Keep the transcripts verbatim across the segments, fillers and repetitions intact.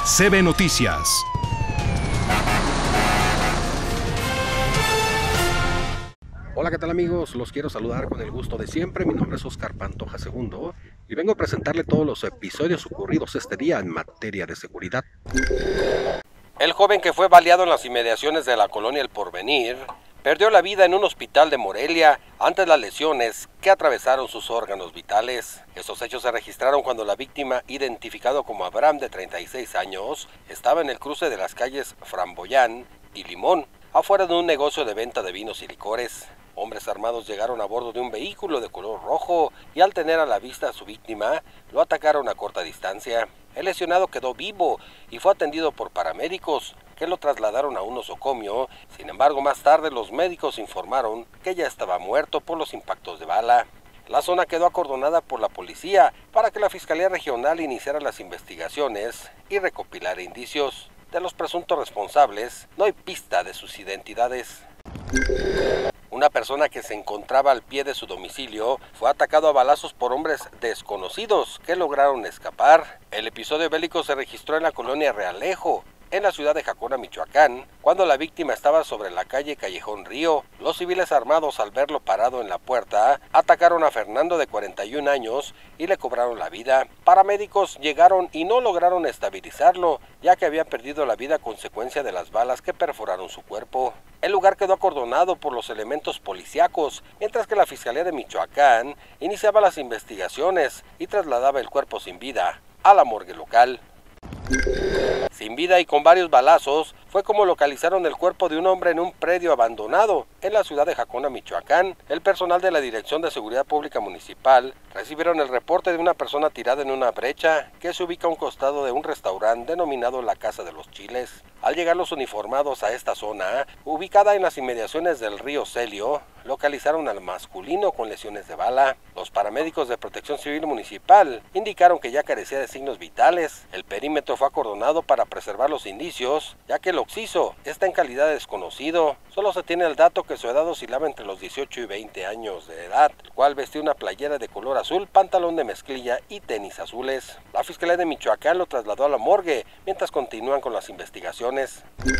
C B Noticias. Hola, ¿qué tal amigos? Los quiero saludar con el gusto de siempre. Mi nombre es Oscar Pantoja segundo y vengo a presentarle todos los episodios ocurridos este día en materia de seguridad. El joven que fue baleado en las inmediaciones de la colonia El Porvenir perdió la vida en un hospital de Morelia ante las lesiones que atravesaron sus órganos vitales. Estos hechos se registraron cuando la víctima, identificado como Abraham de treinta y seis años, estaba en el cruce de las calles Framboyán y Limón, afuera de un negocio de venta de vinos y licores. Hombres armados llegaron a bordo de un vehículo de color rojo y al tener a la vista a su víctima, lo atacaron a corta distancia. El lesionado quedó vivo y fue atendido por paramédicos que lo trasladaron a un nosocomio. Sin embargo, más tarde los médicos informaron que ya estaba muerto por los impactos de bala. La zona quedó acordonada por la policía para que la Fiscalía Regional iniciara las investigaciones y recopilara indicios. De los presuntos responsables, no hay pista de sus identidades. Una persona que se encontraba al pie de su domicilio fue atacado a balazos por hombres desconocidos que lograron escapar. El episodio bélico se registró en la colonia Realejo, en la ciudad de Jacona, Michoacán, cuando la víctima estaba sobre la calle Callejón Río. Los civiles armados, al verlo parado en la puerta, atacaron a Fernando de cuarenta y un años y le cobraron la vida. Paramédicos llegaron y no lograron estabilizarlo, ya que había perdido la vida a consecuencia de las balas que perforaron su cuerpo. El lugar quedó acordonado por los elementos policíacos, mientras que la Fiscalía de Michoacán iniciaba las investigaciones y trasladaba el cuerpo sin vida a la morgue local. Sin vida y con varios balazos, fue como localizaron el cuerpo de un hombre en un predio abandonado en la ciudad de Jacona, Michoacán. El personal de la Dirección de Seguridad Pública Municipal recibieron el reporte de una persona tirada en una brecha que se ubica a un costado de un restaurante denominado La Casa de los Chiles. Al llegar los uniformados a esta zona, ubicada en las inmediaciones del río Celio, localizaron al masculino con lesiones de bala. Los paramédicos de Protección Civil Municipal indicaron que ya carecía de signos vitales. El perímetro fue acordonado para preservar los indicios, ya que el occiso está en calidad de desconocido. Solo se tiene el dato que su edad oscilaba entre los dieciocho y veinte años de edad, el cual vestía una playera de color azul, pantalón de mezclilla y tenis azules. La Fiscalía de Michoacán lo trasladó a la morgue, mientras continúan con las investigaciones.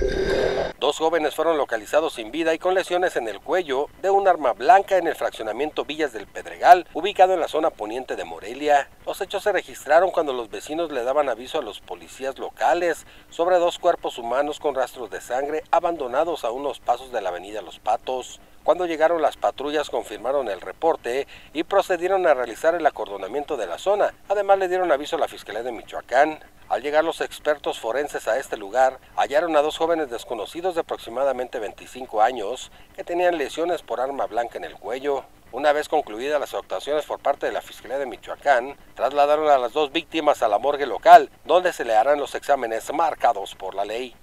Dos jóvenes fueron localizados sin vida y con lesiones en el cuello de un arma blanca en el fraccionamiento Villas del Pedregal, ubicado en la zona poniente de Morelia. Los hechos se registraron cuando los vecinos le daban aviso a los policías locales sobre dos cuerpos humanos con rastros de sangre abandonados a unos pasos de la avenida Los Patos. Cuando llegaron las patrullas confirmaron el reporte y procedieron a realizar el acordonamiento de la zona. Además le dieron aviso a la Fiscalía de Michoacán. Al llegar los expertos forenses a este lugar, hallaron a dos jóvenes desconocidos de aproximadamente veinticinco años que tenían lesiones por arma blanca en el cuello. Una vez concluidas las actuaciones por parte de la Fiscalía de Michoacán, trasladaron a las dos víctimas a la morgue local, donde se le harán los exámenes marcados por la ley.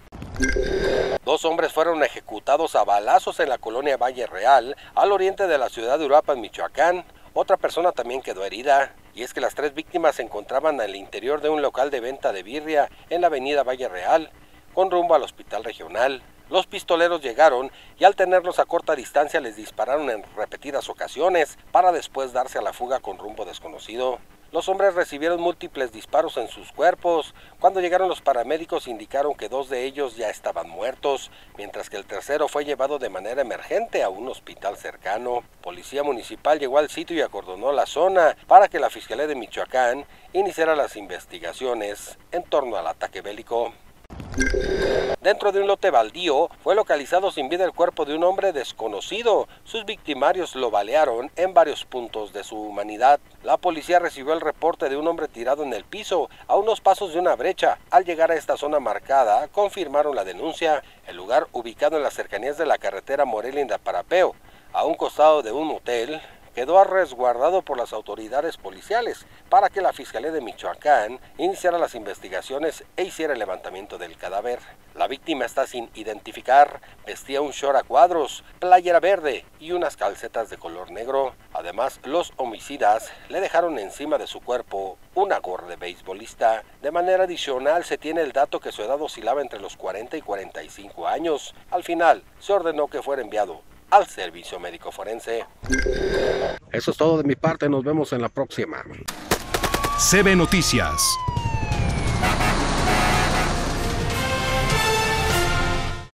Dos hombres fueron ejecutados a balazos en la colonia Valle Real, al oriente de la ciudad de Uruapan, Michoacán. Otra persona también quedó herida, y es que las tres víctimas se encontraban al interior de un local de venta de birria en la avenida Valle Real, con rumbo al hospital regional. Los pistoleros llegaron y al tenerlos a corta distancia les dispararon en repetidas ocasiones para después darse a la fuga con rumbo desconocido. Los hombres recibieron múltiples disparos en sus cuerpos. Cuando llegaron los paramédicos indicaron que dos de ellos ya estaban muertos, mientras que el tercero fue llevado de manera emergente a un hospital cercano. Policía municipal llegó al sitio y acordonó la zona para que la Fiscalía de Michoacán iniciara las investigaciones en torno al ataque bélico. Dentro de un lote baldío fue localizado sin vida el cuerpo de un hombre desconocido. Sus victimarios lo balearon en varios puntos de su humanidad. La policía recibió el reporte de un hombre tirado en el piso a unos pasos de una brecha. Al llegar a esta zona marcada, confirmaron la denuncia. El lugar, ubicado en las cercanías de la carretera Morelia-Indaparapeo, a un costado de un motel, quedó resguardado por las autoridades policiales para que la Fiscalía de Michoacán iniciara las investigaciones e hiciera el levantamiento del cadáver. La víctima está sin identificar, vestía un short a cuadros, playera verde y unas calcetas de color negro. Además, los homicidas le dejaron encima de su cuerpo una gorra de beisbolista. De manera adicional, se tiene el dato que su edad oscilaba entre los cuarenta y cuarenta y cinco años. Al final, se ordenó que fuera enviado al servicio médico forense. Eso es todo de mi parte, nos vemos en la próxima. C B Noticias.